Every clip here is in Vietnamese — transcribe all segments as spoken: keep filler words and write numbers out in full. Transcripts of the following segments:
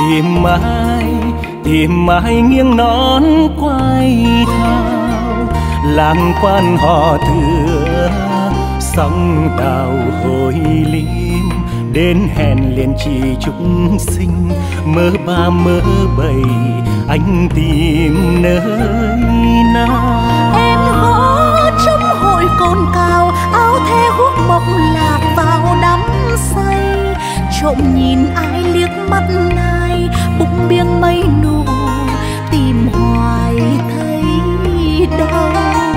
tìm mãi tìm mãi nghiêng nón quay thao, làng quan hò thưa sóng đào hồi lim, đến hẹn liền chỉ chúng sinh mơ ba mơ bảy anh tìm nơi nào. Em gõ trong hội cồn cào, áo the hút mộng lạc vào đắm say, trộm nhìn ai liếc mắt nai bụng biếng mây nụ tìm hoài thấy đâu.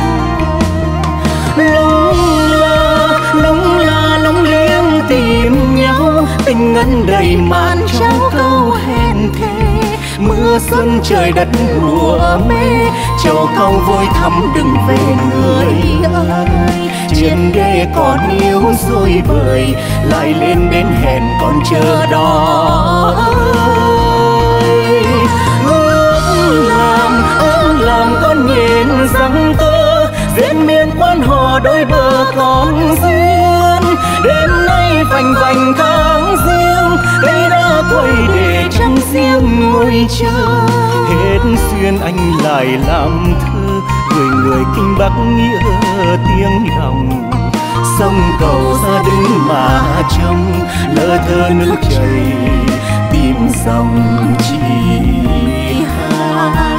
Lung la lung la lung liếng tìm nhau, tình ngân đầy màn trong câu hẹn thề, mưa xuân trời đất mùa mê, châu câu vội thắm đừng về người ơi. Trên đê còn yêu rồi vời, lại lên đến hẹn còn chờ đó ơi. Ước làm ước làm con nhìn răng tơ, diễn miên quan hò đôi bờ còn duyên. Đêm nay vành vành tháng riêng, cây đã quay để trăng riêng ngồi chờ. Hết duyên anh lại làm thơ, người người kinh bắc nghĩa tiếng lòng. Sông cầu ra đứng mà trông, lơ thơ nước chảy tìm dòng chỉ hai.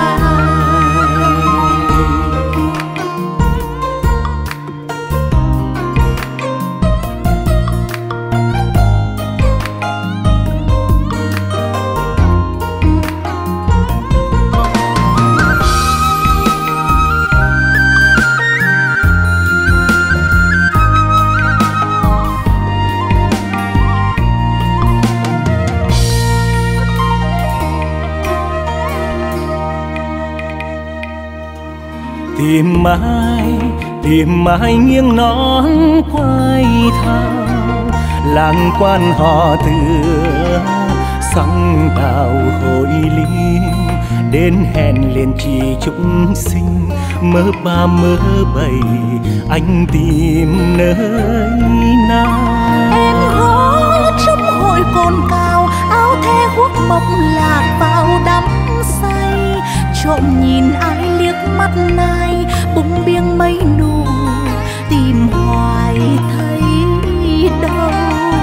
Tìm mãi tìm mãi nghiêng nón quay thao, làng quan hò thưa sóng đào hội lim, đến hẹn liền chỉ chúng sinh mơ ba mơ bảy anh tìm nơi nào. Em gõ trong hội cồn cào, áo the hút mộng lạc vào đắm say, trộm nhìn ai liếc mắt nai bụng biếng mây nụ tìm hoài thấy đâu.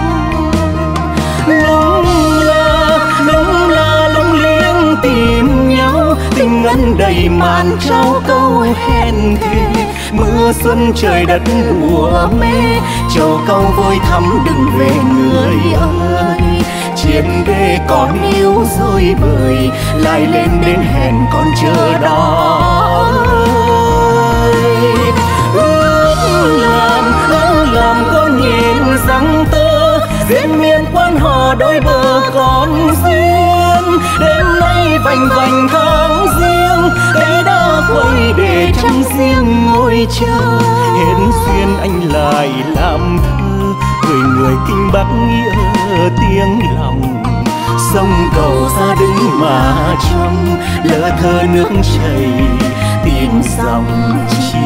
Lung la lung la lung liếng tìm nhau, tình ngân đầy màn trao câu hẹn thề, mưa xuân trời đất mùa mê, châu câu vội thắm đừng về người ơi. Trên đê còn yêu rồi vời, lại lên đến hẹn còn chờ đó ơi. Ước làm ước làm con nhìn răng tơ, diễn miên quan hò đôi bờ còn duyên. Đêm nay vành vành tháng riêng, cây đã quay để trăng riêng ngồi chờ. Hết duyên anh lại làm thơ, người người kinh bắc nghĩa tiếng lòng. Sông cầu ra đứng mà trông, lỡ thơ nước chảy tìm dòng chỉ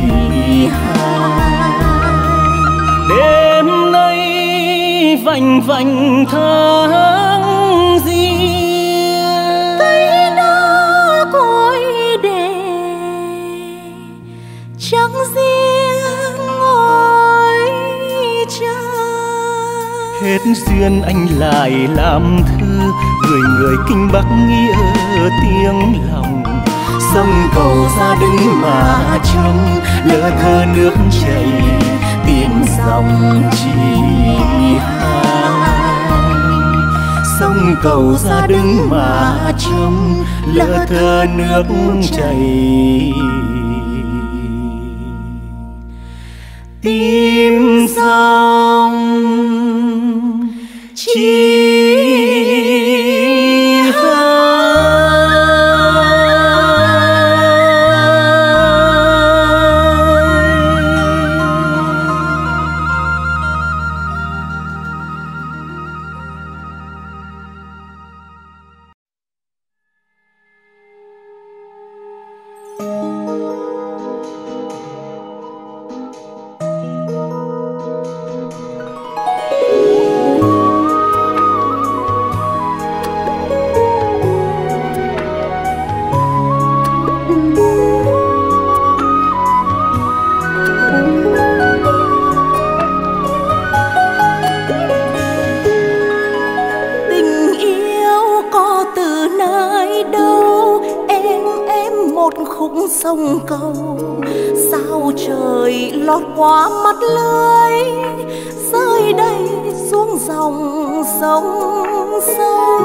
hai. Đêm nay vành vành tháng riêng, cây đã cội để trăng riêng ngồi chờ. Hết duyên anh lại làm thơ, người người kinh bắc nghĩa tiếng lòng. Sông cầu ra đứng mà trông, lỡ thơ nước chảy tìm dòng chỉ hai. Sông cầu ra đứng mà trông, lỡ thơ nước chảy tìm dòng chỉ một khúc sông cầu, sao trời lọt qua mắt lưới, rơi đây xuống dòng sông sâu.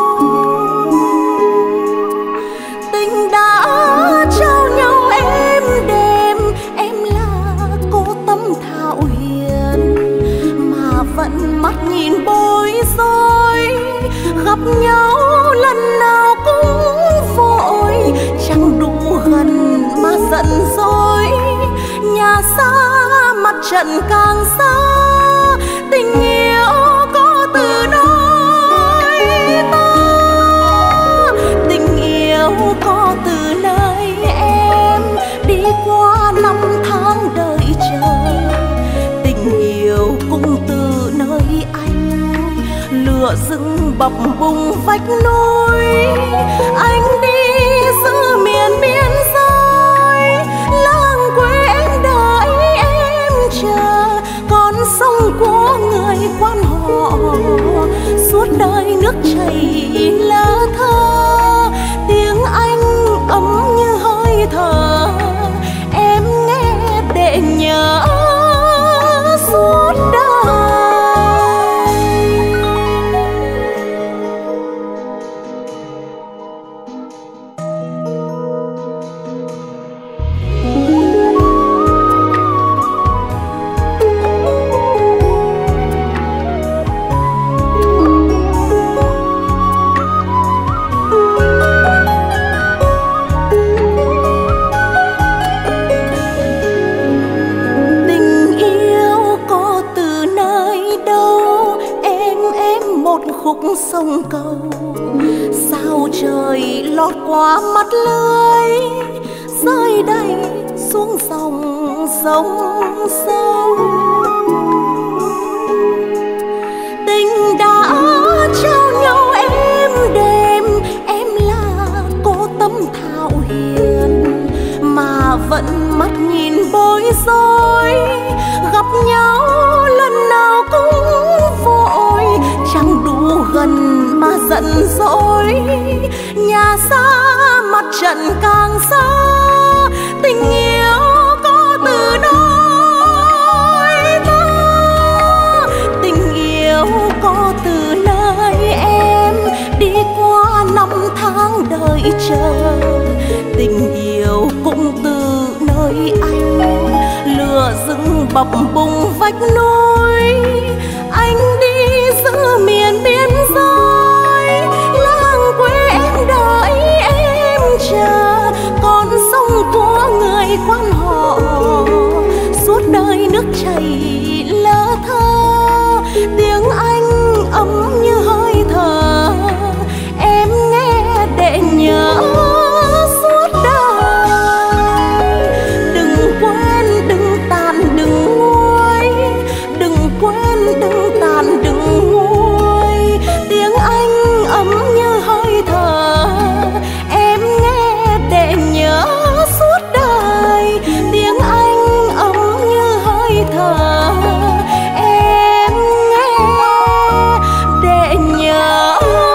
Tình đã trao nhau êm đềm, em là cô Tâm Thảo Hiền, mà vẫn mắt nhìn bối rối, gặp nhau lần nào cũng vội, chẳng đủ gần mà giận dỗi, nhà xa mặt trận càng xa, tình yêu có từ đôi ta, tình yêu có từ nơi em đi qua năm tháng đợi chờ, tình yêu cũng từ nơi anh lửa rừng bập bùng vách núi, anh đi giữa miền biên giới, làng quê em đợi em chờ, con sông của người quan họ suốt đời nước chảy lơ thơ, tiếng anh ấm như hơi thở, em nghe để nhớ suốt đời. Khúc sông cầu, sao trời lọt qua mắt lưới, rơi đây xuống dòng sông sâu. Tình đã trao nhau êm đềm, em là cô Tâm Thảo Hiền, mà vẫn mắt nhìn bối rối, gặp nhau lần nào cũng vội, chẳng đủ gần mà giận dỗi, nhà xa mặt trận càng xa, tình yêu có từ đôi ta, tình yêu có từ nơi em đi qua năm tháng đợi chờ, tình yêu cũng từ nơi anh lửa rừng bập bùng vách núi, anh đi giữa miền biên giới, làng quê em đợi em chờ, con sông của người quan họ suốt đời nước chảy lơ thơ, tiếng anh ấm như hơi thở, em nghe để nhớ suốt đời. Đừng quên, đừng tàn, đừng nguôi, đừng quên, đừng tàn, đừng nguôi, tiếng anh ấm như hơi thở, em nghe để nhớ suốt đời, tiếng anh ấm như hơi thở, em nghe để nhớ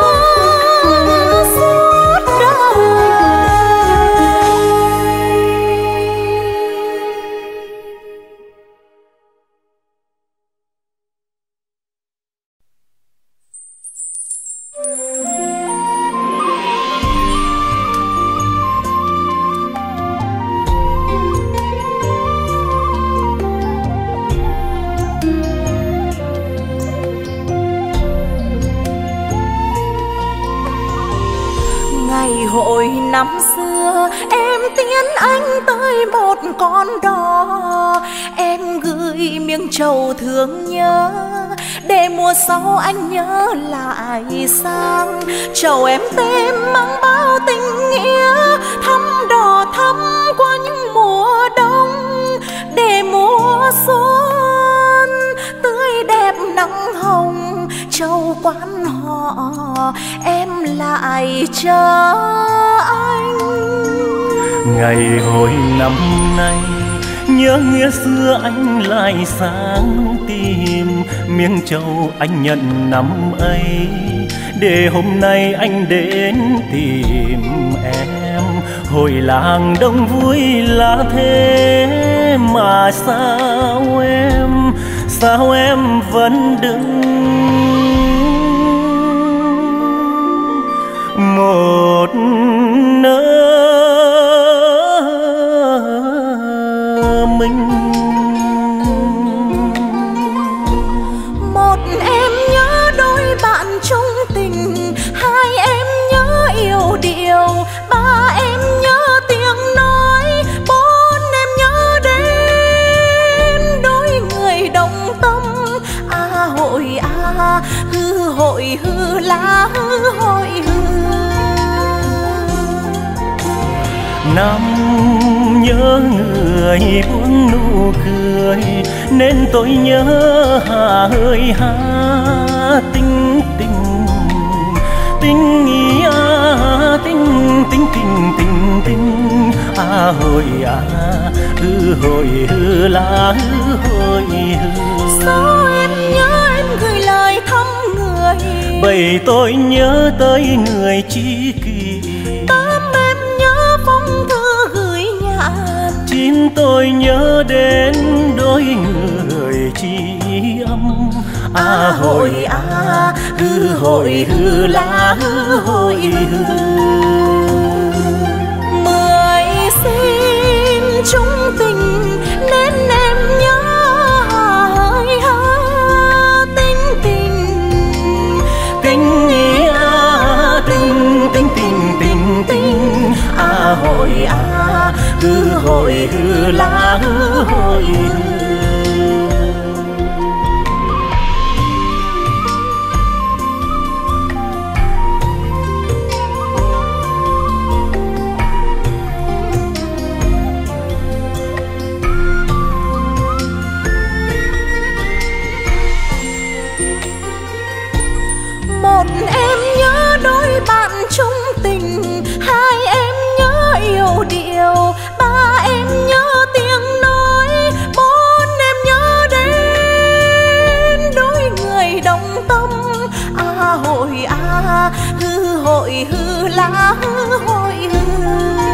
suốt đời. Ngày hội năm xưa em tiến anh tới một con đò, em gửi miếng trầu thương nhớ, để mùa sau anh nhớ lại sang. Trầu em tem mang bao tình nghĩa, thăm đò thăm qua những mùa đông, để mùa xuân tươi đẹp nắng hồng. Trầu quán họ em lại chờ anh. Ngày hồi năm nay nhớ nghĩa xưa anh lại sang tìm, miếng trầu anh nhận năm ấy để hôm nay anh đến tìm em. Hồi làng đông vui là thế mà sao em, sao em vẫn đứng một nơi mình. Một em nhớ đôi bạn chung tình, hai em nhớ yêu điệu, ba em nhớ tiếng nói, bốn em nhớ đến đôi người đồng tâm. À hội à hư hội hư lá hư hội hư. Năm nhớ người buông nụ cười nên tôi nhớ hà ơi hà tình tình tình ý à tình tình tình tình tình à hồi à hư hồi hư là hư hồi hư. Sao em nhớ em gửi lời thăm người, bởi tôi nhớ tới người tri kỷ. Tám em nhớ phong thư gửi nhạn, chín tôi nhớ đến đôi người tri âm. À hồi à hư hồi hư là hư hồi hư. Mười xin chung tình nên em nhớ hơi ha tình tình Tình ý à tình tình tình tình tình à hồi à hư hồi hư là hư hồi hư. Một em nhớ đôi bạn chung tình, hai em nhớ yêu điệu, ba em nhớ tiếng nói, bốn em nhớ đến đôi người đồng tâm. À hội à hư hội hư lá hư hội hư.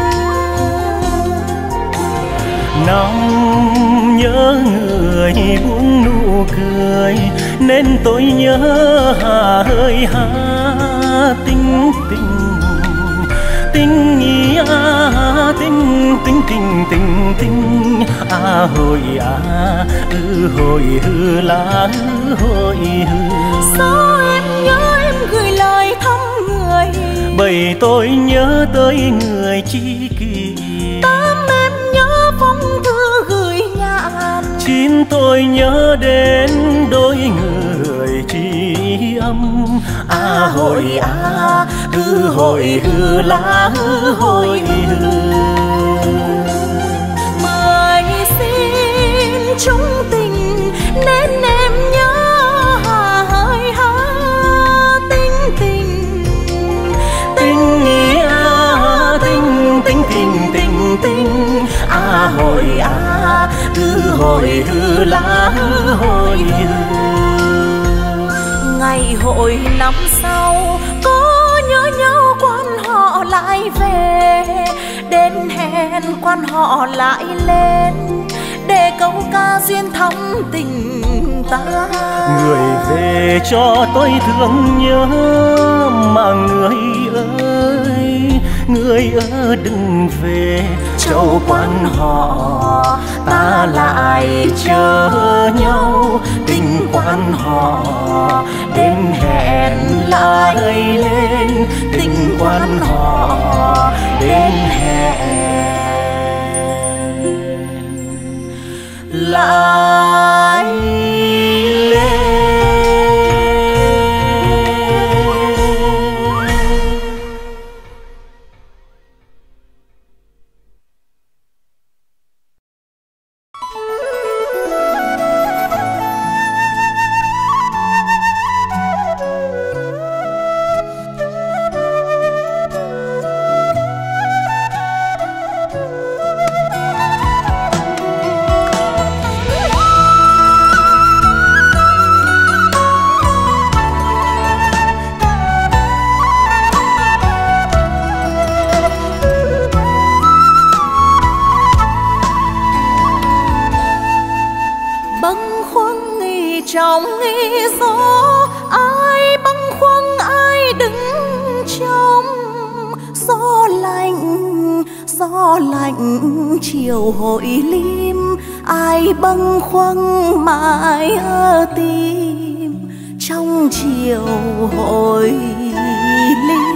Năm nhớ người buông nụ cười nên tôi nhớ hà ơi hà tình tình tình ý à tình tình tình tình tình à hồi à hư hồi hư là hư hồi hư. Sao em nhớ em gửi lời thăm người, bởi tôi nhớ tới người tri kỷ. tám em nhớ phong thư gửi nhạn, Chín tôi nhớ đến đôi người tri âm. À hồi à hư hồi hư là hư hồi hư. mười xin chung tình nên em nhớ hà hơi ha tình tình Tình ý à tình tình tình tình tình à hồi à hư hồi hư là hư hồi hư. Ngày hội năm sau có nhớ nhau quan họ lại về, đến hẹn quan họ lại lên để câu ca duyên thắm tình ta. Người về cho tôi thương nhớ mà người ơi, người ơi đừng về châu quan họ, ta lại chờ nhau tình quan họ. Đến hẹn lại lên tình quan họ, đến hẹn lại lên. gió lạnh chiều hội lim, ai bâng khuâng mãi ở tim trong chiều hội lim.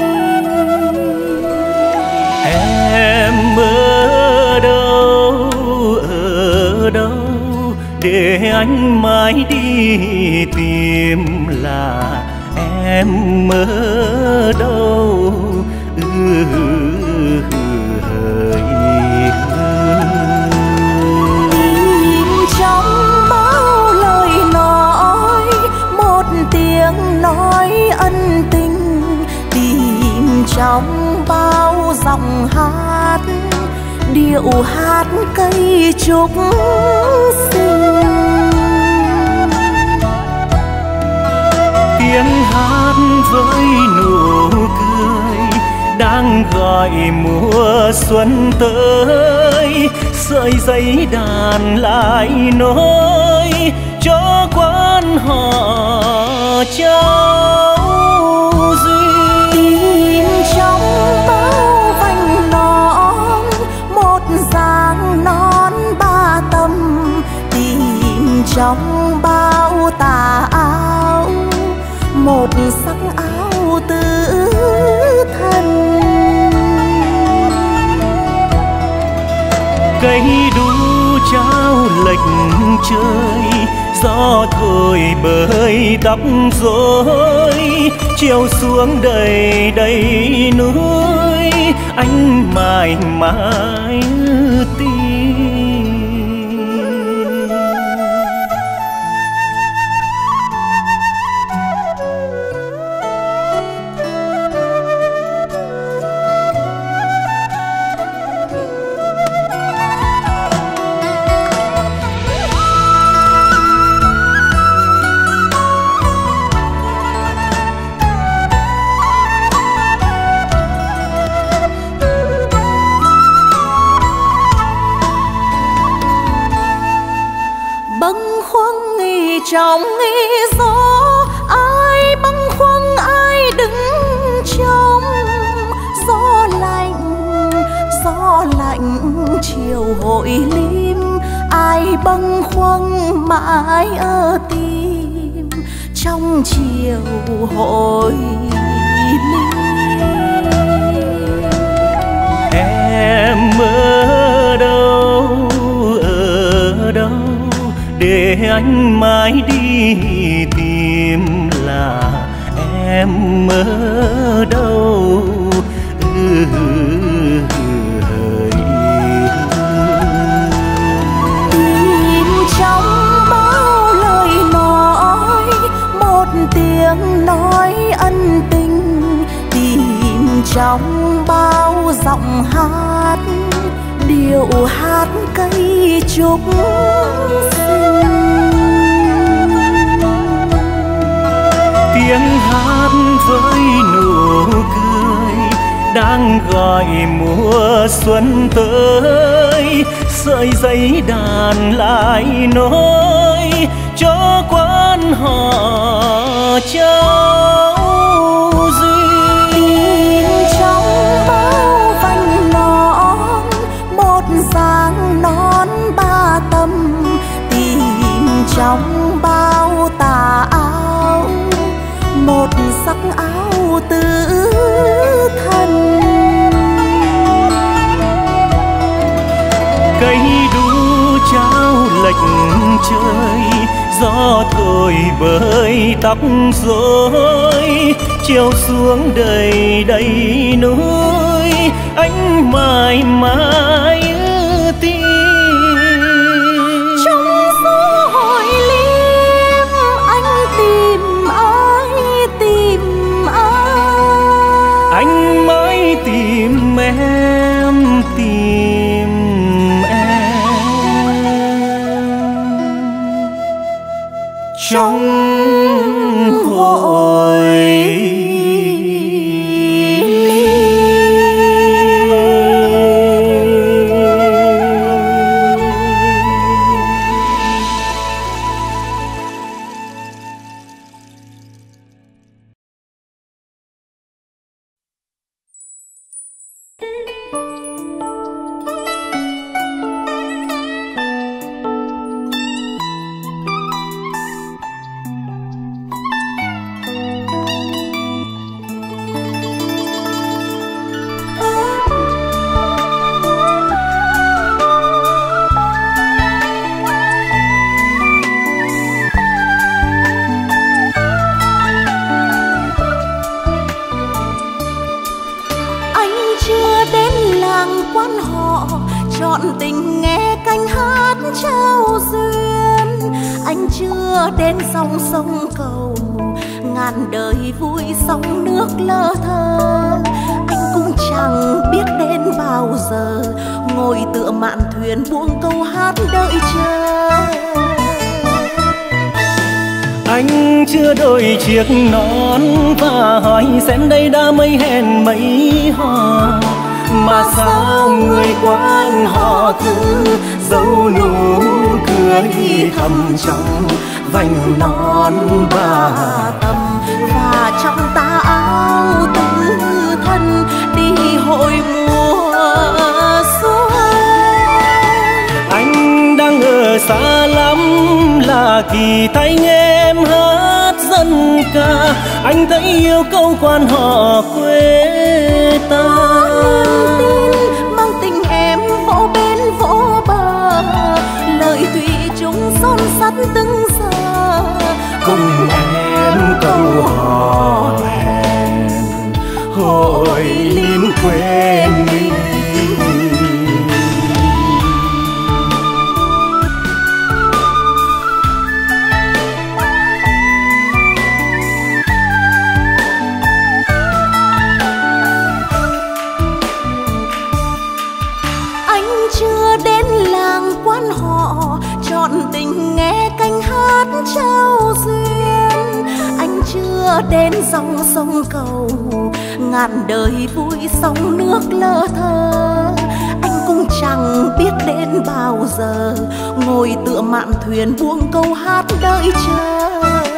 Em ở đâu, ở đâu để anh mãi đi tìm, là em ở đâu? Ừ, hỡi tìm trong bao lời nói, một tiếng nói ân tình, tìm trong bao giọng hát, điệu hát cây trúc xinh. tiếng hát với nụ cười đang gọi mùa xuân tới, sợi dây đàn lại nối cho quan họ cháu duyên. Tìm trong bao vành nón, một dáng nón ba tầm, tìm trong bao tà áo, một sắc áo tứ thân. Cây đu trao lệch trời, gió thổi bời tóc rối, chiều xuống đầy đầy núi, anh mãi mãi tìm. Trong gió ai bâng khuâng, ai đứng trong gió lạnh, gió lạnh chiều hội lim, ai bâng khuâng mãi ở tim trong chiều hội lim. Em ở đâu, ở đâu để anh mãi đi tìm, là em ở đâu? Ừ, hỡi tìm trong bao lời nói, một tiếng nói ân tình, tìm trong bao giọng hát, điệu hát cây trúc xinh. tiếng hát với nụ cười đang gọi mùa xuân tới, sợi dây đàn lại nối cho quan họ cháu duyên. Trong bao vành nón, một dáng nón ba tầm, tìm trong bao tà áo, một sắc áo tứ thân. Cây đu trao lệch trời, gió thổi bời tóc rối, chiều xuống đầy đầy núi, anh mãi mãi tìm. Trong gió hội lim, anh tìm ai, tìm ai? Anh mãi tìm em, tìm em trong hội quan họ chọn tình nghe canh hát trao duyên. Anh chưa đến dòng sông cầu ngàn đời vui sóng nước lơ thơ. Anh cũng chẳng biết đến bao giờ ngồi tựa mạn thuyền buông câu hát đợi chờ. Anh chưa đổi chiếc nón và hỏi xem đây đã mấy hẹn mấy hò, mà sao người quan họ cứ dấu nụ cười thầm trong vành nón ba tầm. Và trong tà áo tứ thân đi hội mùa xuân. Anh đang ở xa lắm là kỳ thấy nghe em hát dân ca. Anh thấy yêu câu quan họ quê ta. Niềm tin mang tình em vỗ bên vỗ bờ, lời thủy chung son sắt từng giờ. Cùng em câu hò hẹn hội lim quê mình. Chọn tình nghe canh hát trao duyên. Anh chưa đến dòng sông cầu ngàn đời vui sóng nước lơ thơ. Anh cũng chẳng biết đến bao giờ ngồi tựa mạn thuyền buông câu hát đợi chờ.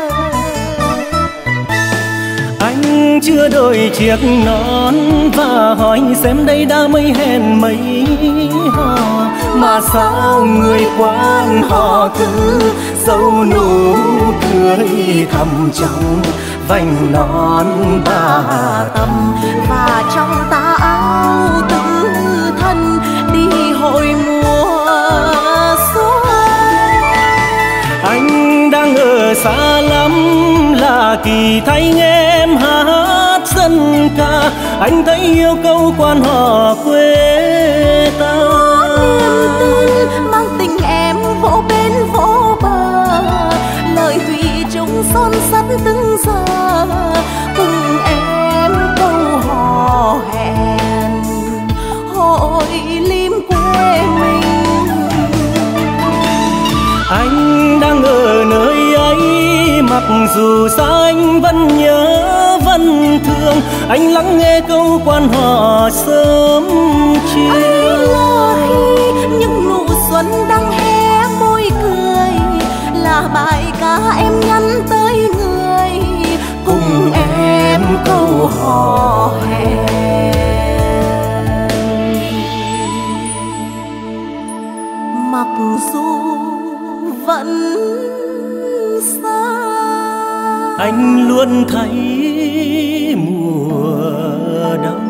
Anh chưa đổi chiếc nón và hỏi xem đây đã mấy hẹn mấy hò, mà sao người quan họ cứ dấu nụ cười thầm trong vành nón ba tầm. Và trong tà áo tứ thân đi hội mùa xuân. Anh đang ở xa lắm là kỳ thấy nghe em hát dân ca. Anh thấy yêu câu quan họ quê ta. Niềm tin mang tình em vỗ bên vỗ bờ, lời thủy chung son sắt từng giờ. Cùng em câu hò hẹn hội lim quê mình. Anh đang ở nơi ấy mặc dù xa anh vẫn nhớ vẫn thương. Anh lắng nghe câu quan họ sớm chiều. Anh là khi những nụ xuân đang hé môi cười, là bài ca em nhắn tới người. Cùng em câu hò hẹn mặc dù vẫn xa. Anh luôn thấy mùa đông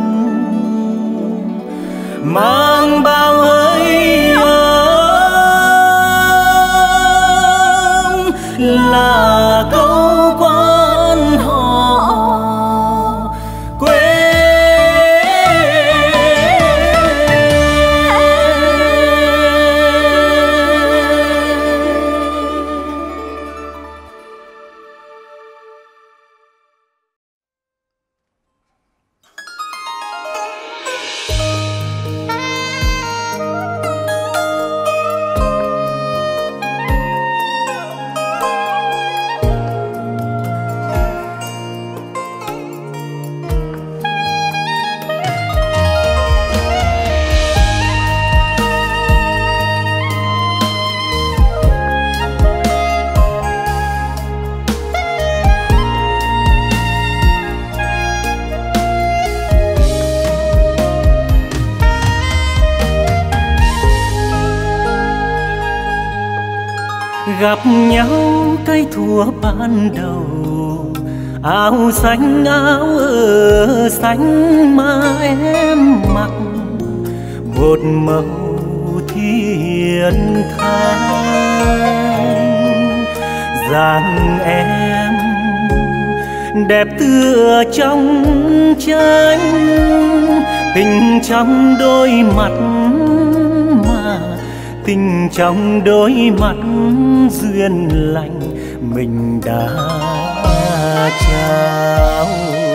mang bao hơi ấm là câu quan họ quê. Gặp nhau cái thuở ban đầu, áo xanh áo ở xanh mà em mặc, một màu thiên thanh. Dáng em đẹp tựa trong tranh, Tình trong đôi mắt mà, tình trong đôi mắt duyên lành mình đã trao.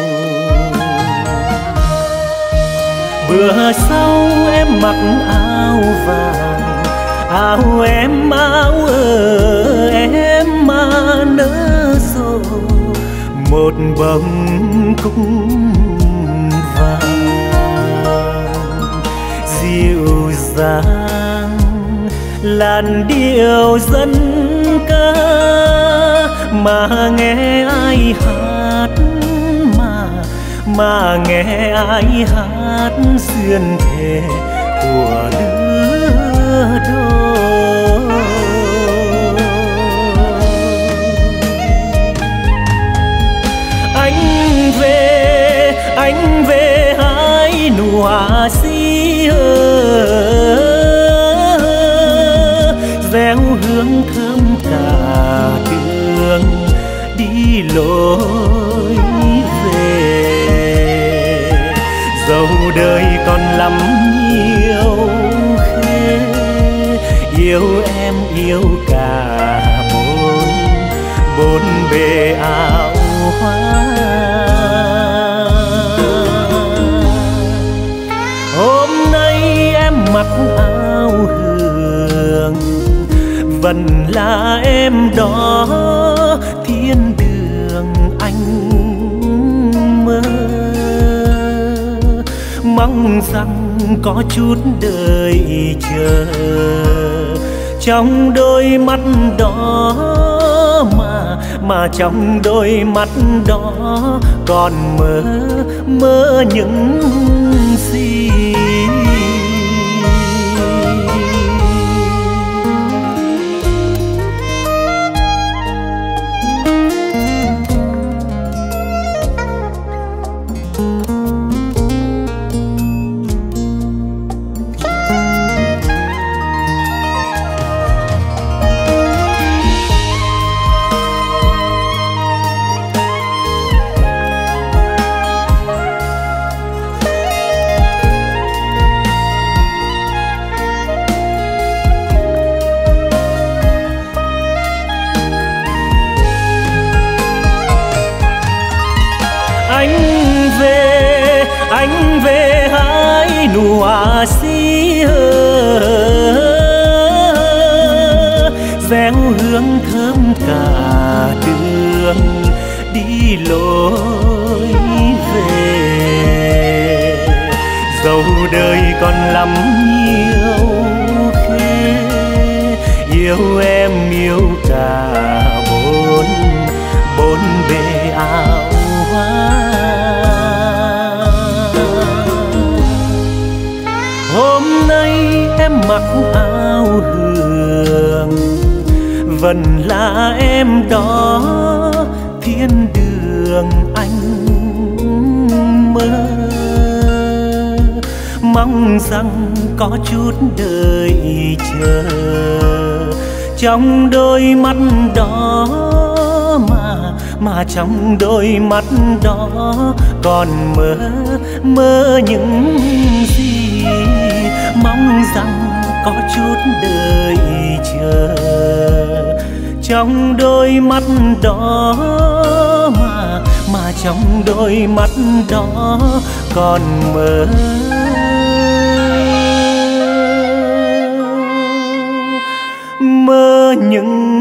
Bữa sau em mặc áo vàng, áo em áo ở em mà nỡ rộ một bông cung vàng dịu dàng làn điệu dân ca mà nghe ai hát, mà mà nghe ai hát duyên thề của lứa đôi. Anh về, anh về hái nụ hoa si gieo hương thơm cả đường đi lối về. Dẫu đời còn lắm nhiều khê, yêu em yêu cả bốn bốn bề áo hoa. Hôm nay em mặc áo hương, vẫn là em đó thiên đường anh mơ. Mong rằng có chút đời chờ trong đôi mắt đó, mà mà trong đôi mắt đó còn mơ mơ những gì. Anh về hái nụ hoa si gieo hương thơm cả đường đi lối về. Dẫu đời còn lắm nhiều khê, yêu em yêu cả bốn bốn bề áo hoa. Hôm nay em mặc áo hương, vẫn là em đó thiên đường anh mơ. Mong rằng có chút đời chờ trong đôi mắt đó, mà mà trong đôi mắt đó còn mơ mơ những gì. Mong rằng có chút đời chờ trong đôi mắt đó, mà mà trong đôi mắt đó còn mơ mơ những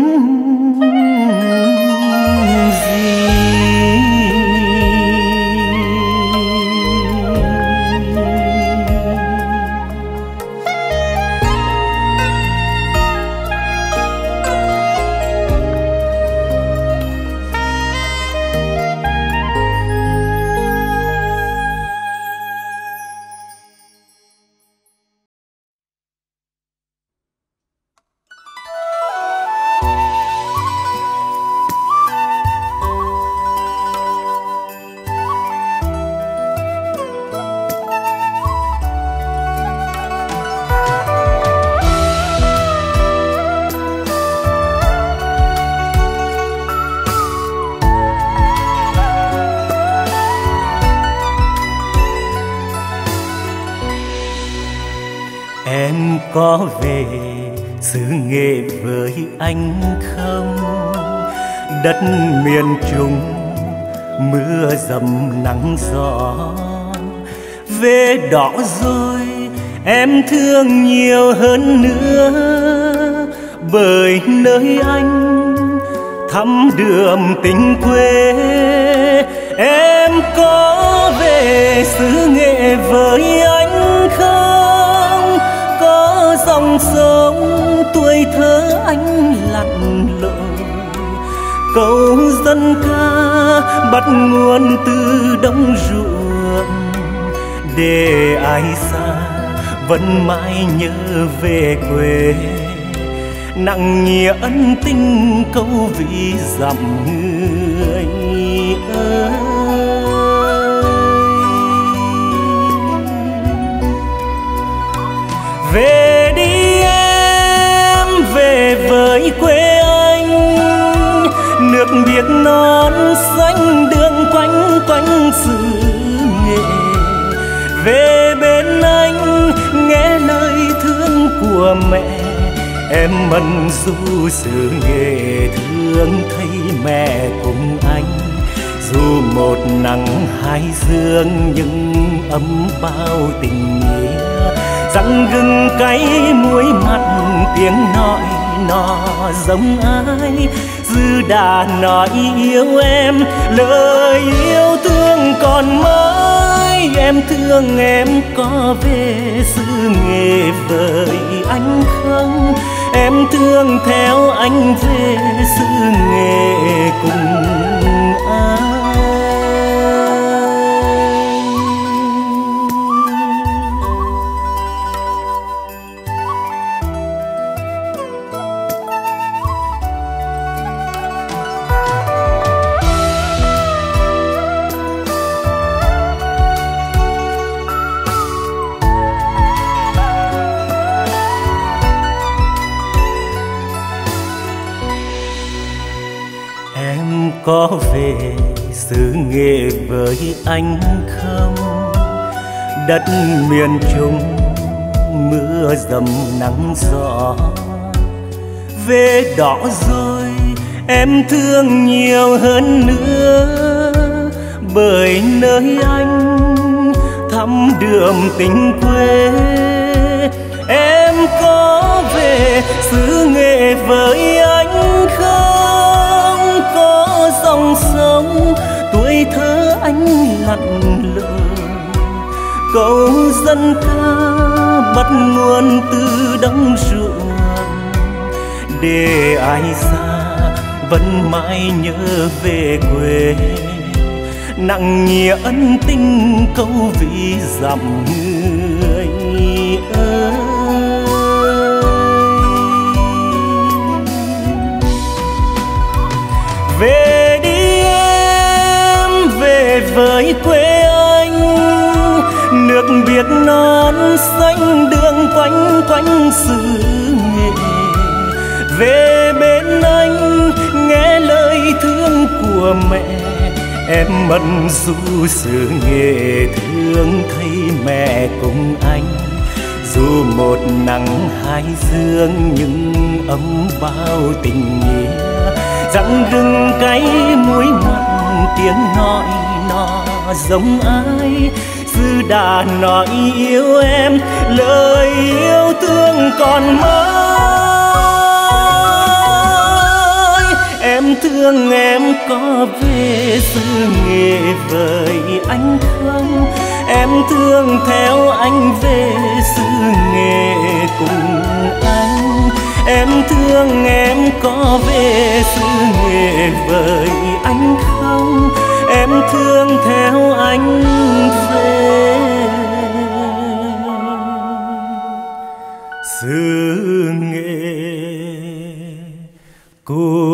Em có về xứ Nghệ với anh không? Đất miền Trung mưa dầm nắng gió, về đó rồi em thương nhiều hơn nữa, bởi nơi anh thăm đường tình quê. Em có về xứ Nghệ với anh không? Có dòng sông tuổi thơ anh lặn lội, câu dân ca bắt nguồn từ đồng ruộng, để ai xa vẫn mãi nhớ về quê. Nặng nghĩa ân tình câu ví dặm người ơi. Về đi em, về với quê anh, nước biển non xanh đường quanh quanh xứ Nghệ. Về bên anh nghe lời thương của mẹ, em mân du xứ Nghệ thương thấy mẹ cùng anh. Dù một nắng hai dương nhưng ấm bao tình nghĩa, răng gừng cay muối mặn tiếng nói nó giống ai. Dư đã nói yêu em, lời yêu thương còn mới. Em thương em có về xứ Nghệ với anh không? Em thương theo anh về xứ Nghệ cùng anh. Có về xứ Nghệ với anh không? Đất miền Trung mưa dầm nắng gió, về đó rồi em thương nhiều hơn nữa, bởi nơi anh thăm đường tình quê. Em có về xứ Nghệ với anh không? Có dòng sông tuổi thơ anh lặn lội, câu dân ca bắt nguồn từ đồng ruộng, để ai xa vẫn mãi nhớ về quê. Nặng nghĩa ân tình câu ví dặm người ơi. Về đi em, về với quê anh, nước biển non xanh đường quanh quanh xứ Nghệ. Về bên anh nghe lời thương của mẹ, em mân du xứ Nghệ thương thấy mẹ cùng anh. Dù một nắng hai dương nhưng ấm bao tình nghĩa, răng rừng cay muối mặn tiếng nói nó giống ai. Dư đã nói yêu em, lời yêu thương còn mới. Em thương em có về xứ Nghệ với anh không? Em thương theo anh về xứ Nghệ cùng anh. Em thương em có về xứ Nghệ với anh không? Em thương theo anh về xứ Nghệ cùng